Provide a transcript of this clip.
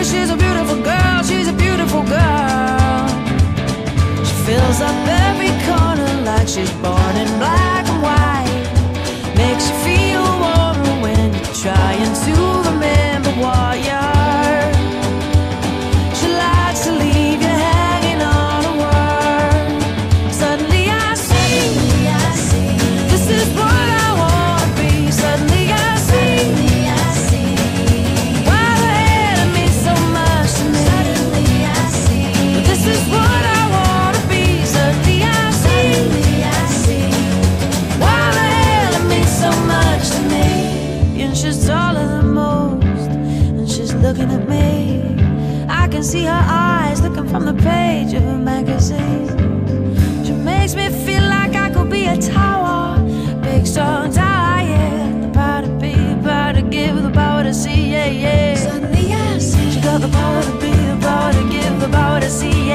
she's a beautiful girl, she's a beautiful girl. She fills up every corner like she's born in black and white. Makes you feel warmer when you're trying to remember what you're. She likes to leave you hanging on a word. Suddenly I see, this is what I wanna be. Suddenly I see, why the hell it means so much to me. Suddenly I see, this is what I wanna be. Suddenly I see, why the hell it means so much to me. And she's taller than most, and she's looking at me. I can see her eyes looking from the page of a magazine. She makes me feel like I could be a tower, big strong tower, yeah. The power to be, the power to give, the power to see, yeah, yeah. Suddenly I see, she got the power to be, the power to give, the power to see,